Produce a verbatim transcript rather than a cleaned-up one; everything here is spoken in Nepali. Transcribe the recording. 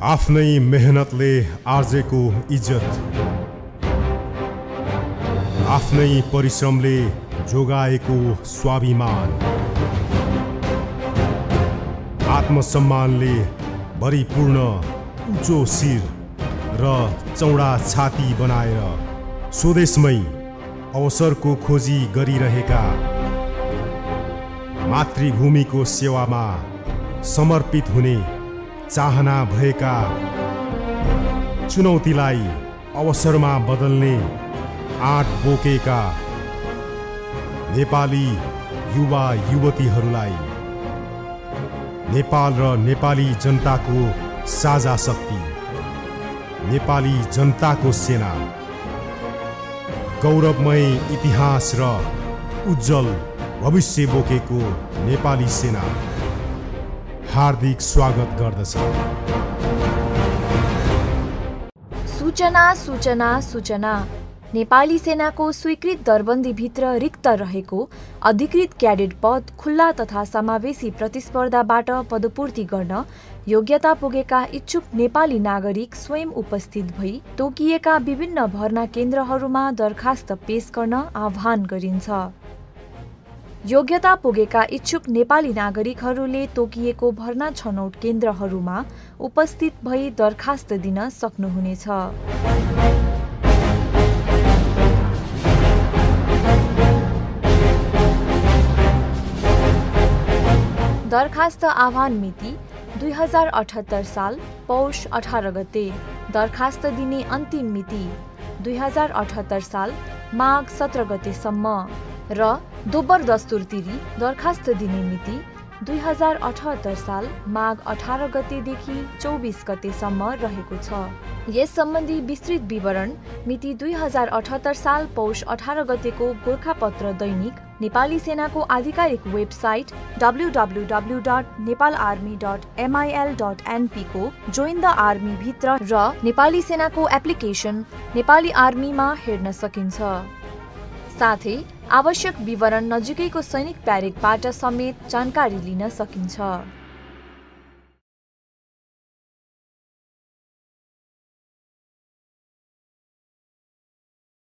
आफ्नै मेहनतले आर्जेको इज्जत, आफ्नै परिश्रमले जोगाएको स्वाभिमान, आत्मसम्मानले भरिपूर्ण उच्चो शिर र चौडा छाती बनाएर स्वदेशमै अवसरको खोजी गरिरहेका, मातृभूमिको सेवामा समर्पित हुने चाहना भएका, चुनौतीलाई अवसरमा बदल्ने आँट बोकेका नेपाली युवा युवतीहरूलाई नेपाल र नेपाली जनताको साझा शक्ति, नेपाली जनताको सेना, गौरवमय इतिहास र उज्जवल भविष्य बोकेको नेपाली सेना हार्दिक स्वागत गर्दछ। सूचना सूचना सूचना नेपाली सेनाको स्वीकृत दरबन्दीभित्र रिक्त रहेको अधिकृत क्याडेट पद खुल्ला तथा समावेशी प्रतिस्पर्धाबाट पदपूर्ति गर्न योग्यता पुगेका इच्छुक नेपाली नागरिक स्वयं उपस्थित भई तोकिएका विभिन्न भर्ना केन्द्रहरूमा दरखास्त पेश गर्न आह्वान गरिन्छ। योग्यता पुगेका इच्छुक नेपाली नागरिकहरूले तोकिएको भर्ना छनौट केन्द्रहरूमा उपस्थित भई दरखास्त दिन सक्नुहुनेछ। दरखास्त आह्वान मिति दुई हजार अठहत्तर साल पौष अठार गते। दरखास्त दिने अन्तिम मिति दुई हजार अठहत्तर साल माघ सत्र गतेसम्म र दोब्बर दस्तुर तिरी दरखास्त दिने मिति दुई हजार अठहत्तर साल माघ अठार गतेदेखि चौबिस गतेसम्म रहेको छ। यस सम्बन्धी विस्तृत विवरण मिति दुई हजार अठहत्तर साल पौष अठार गतेको गोर्खापत्र दैनिक नेपाली सेनाको आधिकारिक website W W W dot Nepal army dot M I L dot N P को जोइन द आर्मी भित्र र नेपाली सेनाको एप्लिकेसन नेपाली आर्मीमा हेर्न सकिन्छ। साथै आवश्यक विवरण नजिकैको सैनिक प्यारेडबाट समेत जानकारी लिन सकिन्छ।